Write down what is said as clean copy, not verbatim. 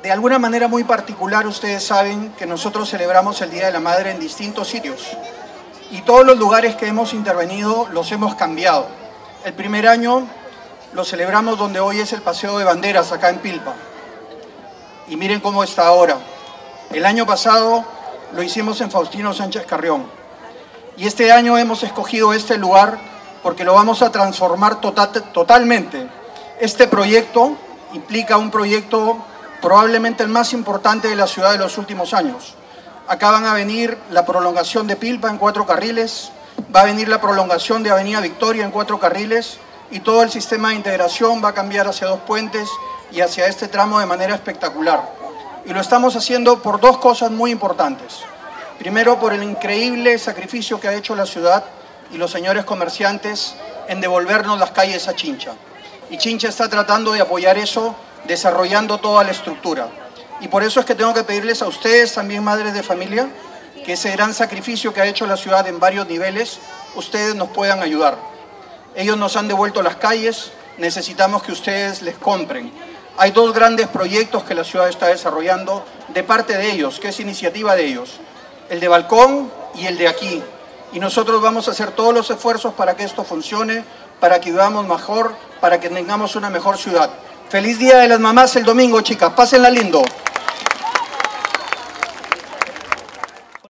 De alguna manera muy particular, ustedes saben que nosotros celebramos el Día de la Madre en distintos sitios. Y todos los lugares que hemos intervenido los hemos cambiado. El primer año lo celebramos donde hoy es el Paseo de Banderas, acá en Pilpa. Y miren cómo está ahora. El año pasado lo hicimos en Faustino Sánchez Carrión. Y este año hemos escogido este lugar porque lo vamos a transformar totalmente. Este proyecto implica un proyecto probablemente el más importante de la ciudad de los últimos años. Acá van a venir la prolongación de Pilpa en 4 carriles, va a venir la prolongación de Avenida Victoria en 4 carriles y todo el sistema de integración va a cambiar hacia 2 puentes y hacia este tramo de manera espectacular. Y lo estamos haciendo por 2 cosas muy importantes. Primero, por el increíble sacrificio que ha hecho la ciudad y los señores comerciantes en devolvernos las calles a Chincha. Y Chincha está tratando de apoyar eso, desarrollando toda la estructura. Y por eso es que tengo que pedirles a ustedes, también madres de familia, que ese gran sacrificio que ha hecho la ciudad en varios niveles, ustedes nos puedan ayudar. Ellos nos han devuelto las calles, necesitamos que ustedes les compren. Hay 2 grandes proyectos que la ciudad está desarrollando de parte de ellos, que es iniciativa de ellos. El de Balcón y el de aquí. Y nosotros vamos a hacer todos los esfuerzos para que esto funcione, para que vivamos mejor, para que tengamos una mejor ciudad. Feliz Día de las Mamás el domingo, chicas. Pásenla lindo.